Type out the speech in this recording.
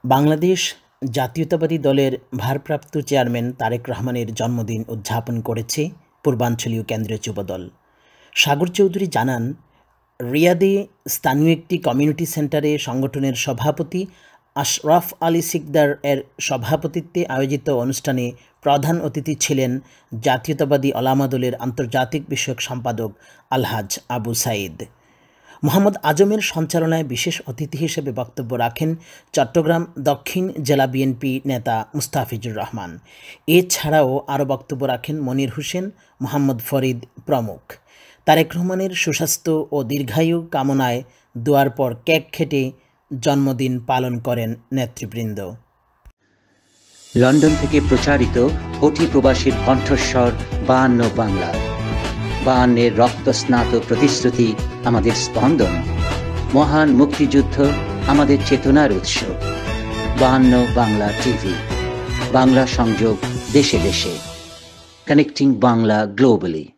বাংলাদেশ জাতীয়তাবাদী দলের ভারপ্রাপ্ত চেয়ারম্যান তারেক রহমানের জন্মদিন উদযাপন করেছে পূর্বাঞ্চলীয় কেন্দ্রীয় যুবদল। সাগর চৌধুরী জানান, রিয়াদে স্থানীয় একটি কমিউনিটি সেন্টারে সংগঠনের সভাপতি আশরাফ আলী সিকদার এর সভাপতিত্বে আয়োজিত অনুষ্ঠানে প্রধান অতিথি ছিলেন জাতীয়তাবাদী ওলামা দলের আন্তর্জাতিক বিষয়ক সম্পাদক আলহাজ আবু সাঈদ। মোহাম্মদ আজমের সঞ্চালনায় বিশেষ অতিথি হিসেবে বক্তব্য রাখেন চট্টগ্রাম দক্ষিণ জেলা বিএনপি নেতা মুস্তাফিজুর রহমান। এছাড়াও আরও বক্তব্য রাখেন মনির হোসেন, মোহাম্মদ ফরিদ প্রমুখ। তারেক রহমানের সুস্বাস্থ্য ও দীর্ঘায়ু কামনায় দোয়ার পর কেক কেটে জন্মদিন পালন করেন নেতৃবৃন্দ। লন্ডন থেকে প্রচারিত কোটি প্রবাসীর কণ্ঠস্বর 52 বাংলা। 52 রক্তস্নাত প্রতিশ্রুতি আমাদের স্পন্দন, মহান মুক্তিযুদ্ধ আমাদের চেতনার উৎস। 52 বাংলা টিভি, বাংলা সংযোগ দেশে দেশে, কানেক্টিং বাংলা গ্লোবালি।